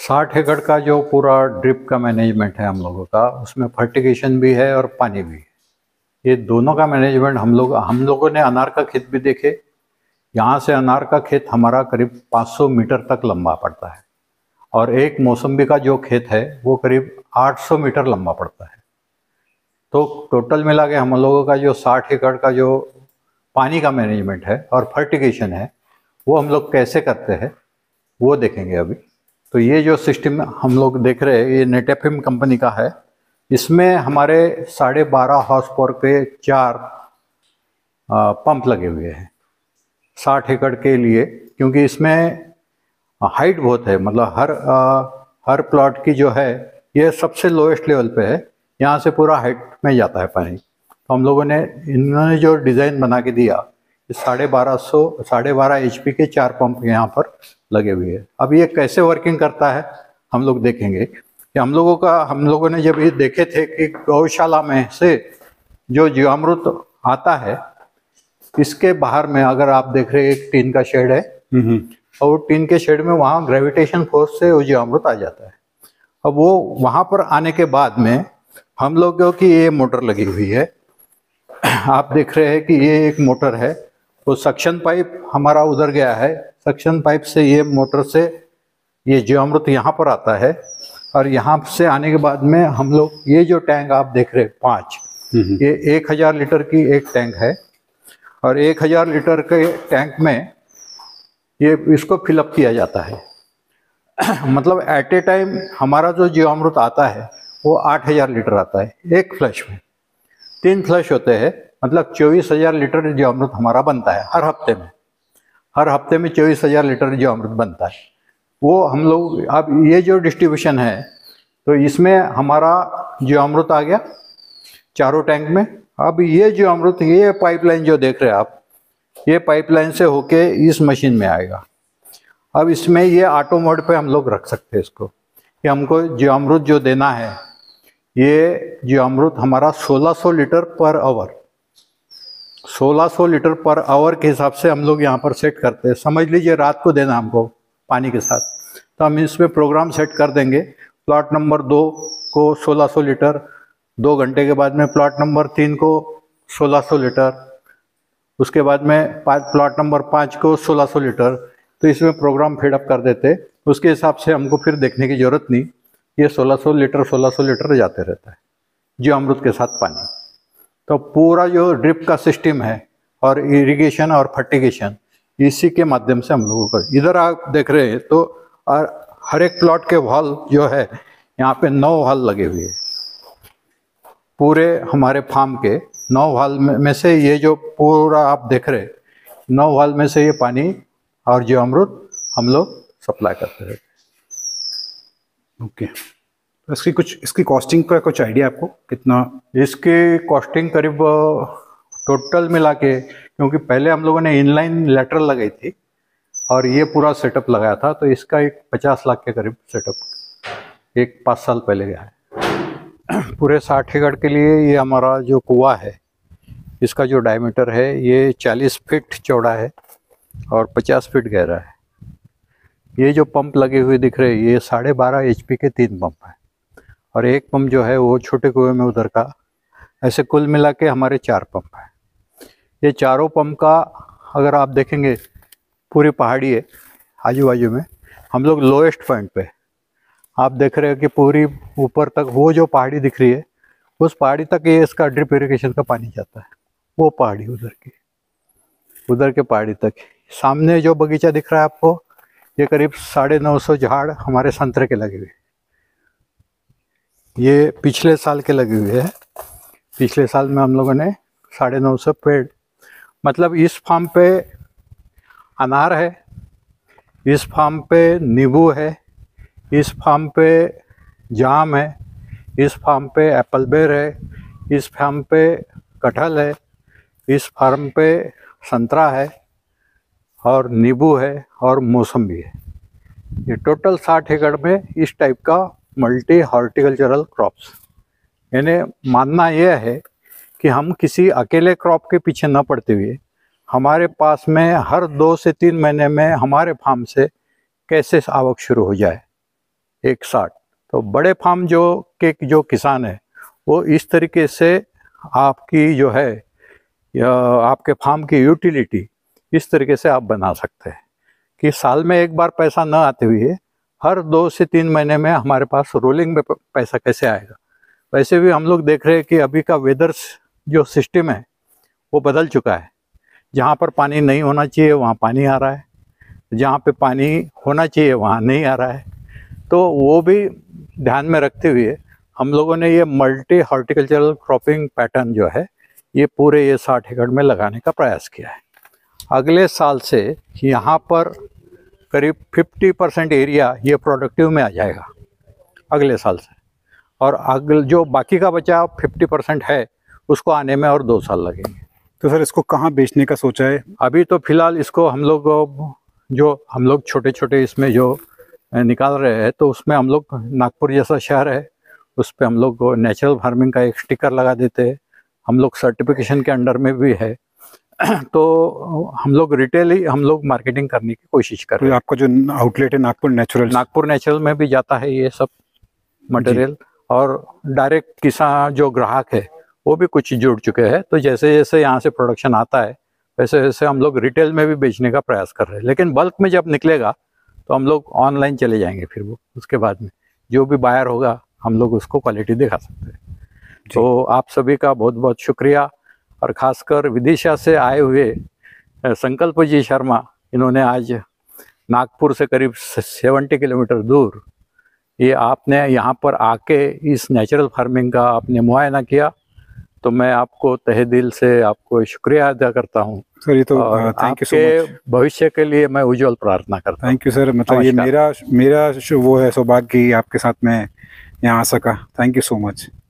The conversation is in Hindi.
60 एकड़ का जो पूरा ड्रिप का मैनेजमेंट है हम लोगों का, उसमें फर्टिगेशन भी है और पानी भी है। ये दोनों का मैनेजमेंट हम लोगों ने अनार का खेत भी देखे। यहाँ से अनार का खेत हमारा करीब 500 मीटर तक लंबा पड़ता है और एक मौसम्बी का जो खेत है वो करीब 800 मीटर लंबा पड़ता है। तो टोटल मिला के हम लोगों का जो 60 एकड़ का जो पानी का मैनेजमेंट है और फर्टिगेशन है वो हम लोग कैसे करते हैं वो देखेंगे अभी। तो ये जो सिस्टम हम लोग देख रहे हैं ये नेटेफिम कंपनी का है। इसमें हमारे 12.5 हॉर्स पावर के 4 पंप लगे हुए हैं 60 एकड़ के लिए, क्योंकि इसमें हाइट बहुत है। मतलब हर प्लॉट की जो है ये सबसे लोएस्ट लेवल पे है, यहाँ से पूरा हाइट में जाता है पानी। तो हम लोगों ने इन्होंने जो डिज़ाइन बना के दिया, 12.5 HP के 4 पंप यहाँ पर लगे हुए हैं। अब ये कैसे वर्किंग करता है हम लोग देखेंगे कि हम लोगों ने जब ये देखे थे कि गौशाला में से जो जीवामृत आता है, इसके बाहर में अगर आप देख रहे हैं एक टीन का शेड है और टीन के शेड में वहाँ ग्रेविटेशन फोर्स से वो जीवामृत आ जाता है। अब वो वहाँ पर आने के बाद में हम लोगों की ये मोटर लगी हुई है, आप देख रहे हैं कि ये एक मोटर है। तो सक्शन पाइप हमारा उधर गया है, सक्शन पाइप से ये मोटर से ये जीवामृत यहाँ पर आता है और यहाँ से आने के बाद में हम लोग ये जो टैंक आप देख रहे हैं 5, ये 1000 लीटर की एक टैंक है और 1000 लीटर के टैंक में ये इसको फिलअप किया जाता है। मतलब एट ए टाइम हमारा जो जीवामृत आता है वो 8000 लीटर आता है एक फ्लश में। 3 फ्लश होते हैं, मतलब 24,000 लीटर जीवामृत हमारा बनता है हर हफ्ते में 24,000 लीटर जीवामृत बनता है। वो हम लोग अब ये जो डिस्ट्रीब्यूशन है तो इसमें हमारा जीवामृत आ गया चारों टैंक में। अब ये जीवामृत ये पाइपलाइन जो देख रहे हैं आप, ये पाइपलाइन से होके इस मशीन में आएगा। अब इसमें ये ऑटो मोड पे हम लोग रख सकते हैं इसको कि हमको जीवामृत जो देना है, ये जीवामृत हमारा 1600 litre per hour 1600 litre per hour के हिसाब से हम लोग यहाँ पर सेट करते हैं। समझ लीजिए रात को देना हमको पानी के साथ, तो हम इसमें प्रोग्राम सेट कर देंगे। प्लॉट नंबर 2 को 1600 लीटर, 2 घंटे के बाद में प्लॉट नंबर 3 को 1600 लीटर, उसके बाद में प्लॉट नंबर 5 को 1600 लीटर। तो इसमें प्रोग्राम फीडअप कर देते, उसके हिसाब से हमको फिर देखने की ज़रूरत नहीं। ये 1600 लीटर जाते रहता है जीवामृत के साथ पानी। तो पूरा जो ड्रिप का सिस्टम है और इरिगेशन और फर्टिगेशन इसी के माध्यम से हम लोगों को, इधर आप देख रहे हैं तो और हर एक प्लॉट के वॉल जो है यहाँ पे 9 वॉल लगे हुए हैं। पूरे हमारे फार्म के 9 वॉल में से ये जो पूरा आप देख रहे हैं 9 वॉल में से ये पानी और जीवामृत हम लोग सप्लाई करते हैं। ओके, तो इसकी कॉस्टिंग का कुछ आइडिया आपको कितना? इसकी कॉस्टिंग करीब टोटल मिला के, क्योंकि पहले हम लोगों ने इनलाइन लेटरल लगाई थी और ये पूरा सेटअप लगाया था, तो इसका एक 50 लाख के करीब सेटअप एक 5 साल पहले गया है। पूरे 60 एकड़ के लिए ये हमारा जो कुआं है इसका जो डायमीटर है ये 40 फीट चौड़ा है और 50 फीट गहरा है। ये जो पंप लगे हुए दिख रहे हैं ये 12.5 HP के 3 पंप हैं और एक पंप जो है वो छोटे कुएं में उधर का। ऐसे कुल मिला के हमारे 4 पंप हैं। ये चारों पंप का अगर आप देखेंगे पूरी पहाड़ी है आजू बाजू में, हम लोग लोएस्ट पॉइंट पे आप देख रहे हो कि पूरी ऊपर तक वो जो पहाड़ी दिख रही है उस पहाड़ी तक ये इसका ड्रिप इरिगेशन का पानी जाता है। वो पहाड़ी उधर के पहाड़ी तक। सामने जो बगीचा दिख रहा है आपको, ये करीब 950 झाड़ हमारे संतरे के लगे हुए, ये पिछले साल के लगे हुए हैं। पिछले साल में हम लोगों ने 950 पेड़, मतलब इस फार्म पे अनार है, इस फार्म पे नींबू है, इस फार्म पे जाम है, इस फार्म पे एप्पल बेर है, इस फार्म पे कटहल है, इस फार्म पे संतरा है और नींबू है और मौसम्बी है। ये टोटल 60 एकड़ में इस टाइप का मल्टी हॉर्टिकल्चरल क्रॉप्स। यानी मानना यह है कि हम किसी अकेले क्रॉप के पीछे न पड़ते हुए हमारे पास में हर 2 से 3 महीने में हमारे फार्म से कैसे आवक शुरू हो जाए, एक साठ। तो बड़े फार्म जो किसान है वो इस तरीके से आपकी जो है या आपके फार्म की यूटिलिटी इस तरीके से आप बना सकते हैं कि साल में एक बार पैसा न आते हुए हर 2 से 3 महीने में हमारे पास रोलिंग में पैसा कैसे आएगा। वैसे भी हम लोग देख रहे हैं कि अभी का वेदर जो सिस्टम है वो बदल चुका है। जहाँ पर पानी नहीं होना चाहिए वहाँ पानी आ रहा है, जहाँ पे पानी होना चाहिए वहाँ नहीं आ रहा है। तो वो भी ध्यान में रखते हुए हम लोगों ने ये मल्टी हॉर्टिकल्चरल क्रॉपिंग पैटर्न जो है ये पूरे ये 60 एकड़ में लगाने का प्रयास किया है। अगले साल से यहाँ पर करीब 50% एरिया ये प्रोडक्टिव में आ जाएगा अगले साल से, और अगले जो बाकी का बचा 50% है उसको आने में और 2 साल लगेंगे। तो सर इसको कहाँ बेचने का सोचा है? अभी तो फिलहाल इसको हम लोग छोटे छोटे इसमें जो निकाल रहे हैं तो उसमें हम लोग नागपुर जैसा शहर है उस पर हम लोग नेचुरल फार्मिंग का एक स्टिकर लगा देते हैं। हम लोग सर्टिफिकेशन के अंडर में भी है तो हम लोग रिटेल ही हम लोग मार्केटिंग करने की कोशिश कर रहे हैं। तो आपका जो आउटलेट है नागपुर नेचुरल में भी जाता है ये सब मटेरियल, और डायरेक्ट किसान जो ग्राहक है वो भी कुछ जुड़ चुके हैं। तो जैसे जैसे यहाँ से प्रोडक्शन आता है वैसे वैसे हम लोग रिटेल में भी बेचने का प्रयास कर रहे हैं। लेकिन बल्क में जब निकलेगा तो हम लोग ऑनलाइन चले जाएंगे, फिर वो उसके बाद में जो भी बायर होगा हम लोग उसको क्वालिटी दिखा सकते हैं। तो आप सभी का बहुत बहुत शुक्रिया, और ख़ासकर विदिशा से आए हुए संकल्प जी शर्मा, इन्होंने आज नागपुर से करीब 70 किलोमीटर दूर ये आपने यहाँ पर आके इस नेचुरल फार्मिंग का आपने मुआयना किया, तो मैं आपको तहे दिल से आपको शुक्रिया अदा करता हूँ सर। ये तो थैंक यू सो मच। भविष्य के लिए मैं उज्जवल प्रार्थना करता हूँ। Thank you sir. मतलब ये मेरा वो है सौभाग्य कि आपके साथ मैं यहाँ आ सका। Thank you so much.